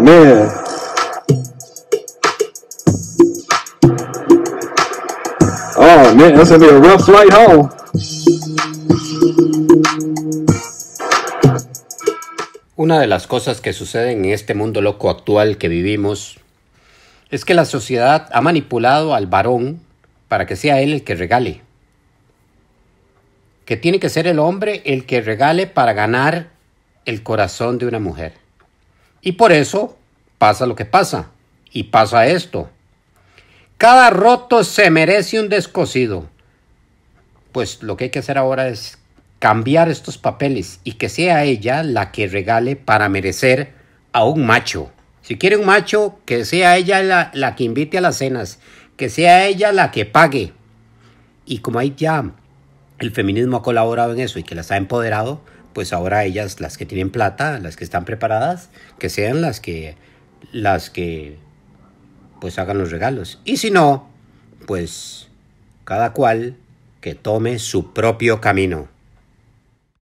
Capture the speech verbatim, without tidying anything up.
man. Oh man, that's gonna be a rough flight home. Una de las cosas que suceden en este mundo loco actual que vivimos es que la sociedad ha manipulado al varón para que sea él el que regale. Que tiene que ser el hombre el que regale para ganar el corazón de una mujer. Y por eso pasa lo que pasa. Y pasa esto. Cada roto se merece un descosido. Pues lo que hay que hacer ahora es cambiar estos papeles y que sea ella la que regale para merecer a un macho. Si quiere un macho, que sea ella la, la que invite a las cenas, que sea ella la que pague. Y como ahí ya el feminismo ha colaborado en eso y que las ha empoderado, pues ahora ellas, las que tienen plata, las que están preparadas, que sean las que, las que pues hagan los regalos. Y si no, pues cada cual que tome su propio camino.